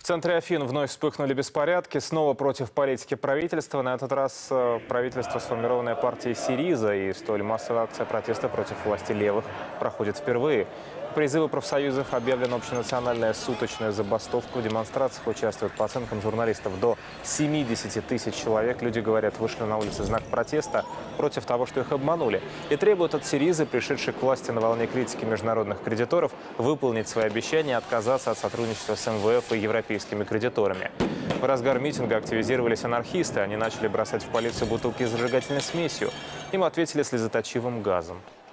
центре Афин вновь вспыхнули беспорядки. Снова против политики правительства. На этот раз правительство, сформированное партией СИРИЗА, и столь массовая акция протеста против власти левых проходит впервые. Призывы профсоюзов объявлена общенациональная суточная забастовка. В демонстрациях участвуют, по оценкам журналистов, до 70 тысяч человек. Люди, говорят, вышли на улицы в знак протеста против того, что их обманули. И требуют от СИРИЗА, пришедшей к власти на волне критики международных кредиторов, выполнить свои обещания и отказаться от сотрудничества с МВФ и европейскими кредиторами. В разгар митинга активизировались анархисты. Они начали бросать в полицию бутылки с зажигательной смесью. Им ответили слезоточивым газом.